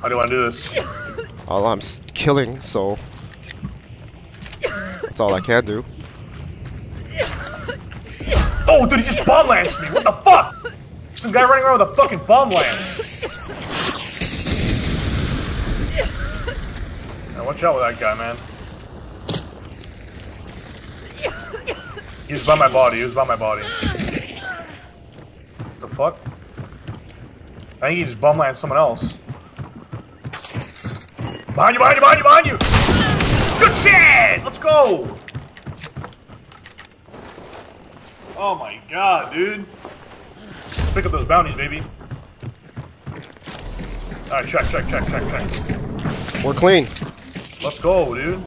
How do you want to do this? Well, I'm killing, so that's all I can do. Oh, dude, he just bomb lanced me. What the fuck? Some guy running around with a fucking bomb lance. Now watch out with that guy, man. He was by my body. He was by my body. The fuck? I think he just bomb lanced someone else. Behind you! Behind you! Behind you! Behind you! Good shit! Let's go! Oh my god, dude. Let's pick up those bounties, baby. Alright, check. We're clean. Let's go, dude.